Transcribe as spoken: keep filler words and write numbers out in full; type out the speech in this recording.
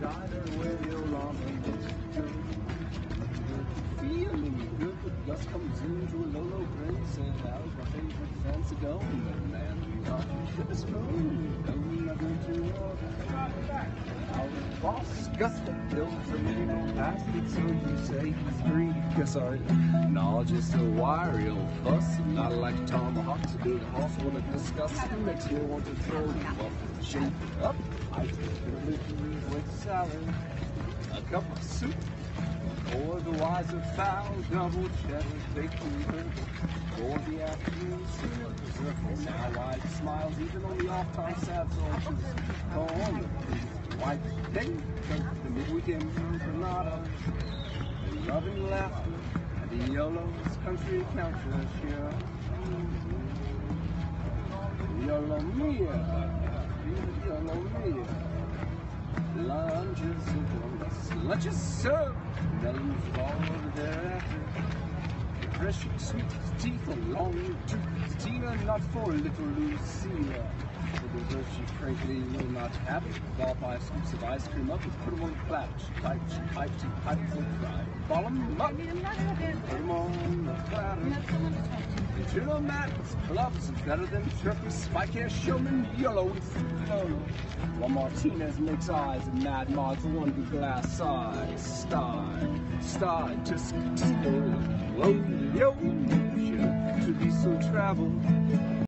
cider with Yolo. Feeling good, the Gus comes into a Lolo grin, says, how's my favorite fancy going? But man, you off the spoon, don't never to walk. Our boss, Gus, that builds a little past it, so you say he's greedy. Guess our knowledge is so wiry, old fuss, and not like tomahawks. A big horse wanna discuss, it makes me want to throw him up, shake up. I take a little with salad, a cup of soup. Or the wiser fowl, double cheddar, bacon burger. For the afternoon circle, now wide smiles, even on the off-time sad soldiers. On the white day, the midweek empanada, the loving laughter, and the Yolo's country counter here. Yolo mia, Yolo mia. Lunches upon us, lunches served, melons followed thereafter. Refreshing sweet tea for long tooth Tina, not for little Lucilla. For dessert she frankly will not have it. Ball five scoops of ice cream up and put them on the platter. She pipes, she pipes, she pipes and fry. Ball them up, put them on the platter. To the madness, clubs better than turkey, spike hair showman, Yolo with Yolo. While Martinez makes eyes at Mad Mods, one good glass size, star, star, just to yo, to be so traveled.